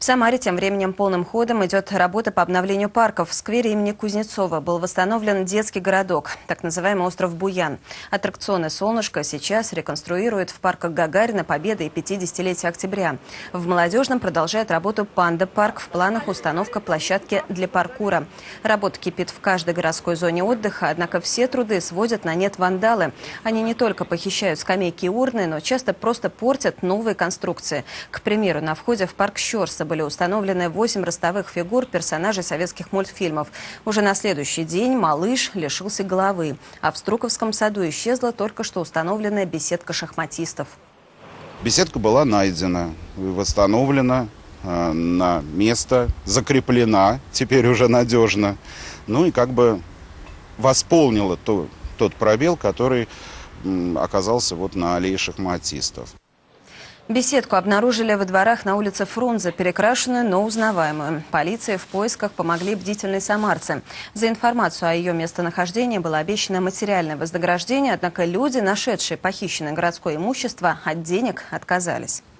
Самаре тем временем полным ходом идет работа по обновлению парков. В сквере имени Кузнецова был восстановлен детский городок, так называемый остров Буян. Аттракционы «Солнышко» сейчас реконструируют в парках Гагарина, Победы и 50-летия октября. В Молодежном продолжает работу «Панда-парк». В планах установка площадки для паркура. Работа кипит в каждой городской зоне отдыха, однако все труды сводят на нет вандалы. Они не только похищают скамейки и урны, но часто просто портят новые конструкции. К примеру, на входе в парк Щорса были установлены 8 ростовых фигур персонажей советских мультфильмов. Уже на следующий день малыш лишился головы. А в Струковском саду исчезла только что установленная беседка шахматистов. Беседка была найдена, восстановлена на место, закреплена, теперь уже надежно. Ну и как бы восполнила тот пробел, который оказался вот на аллее шахматистов. Беседку обнаружили во дворах на улице Фрунзе, перекрашенную, но узнаваемую. Полиции в поисках помогли бдительные самарцы. За информацию о ее местонахождении было обещано материальное вознаграждение, однако люди, нашедшие похищенное городское имущество, от денег отказались.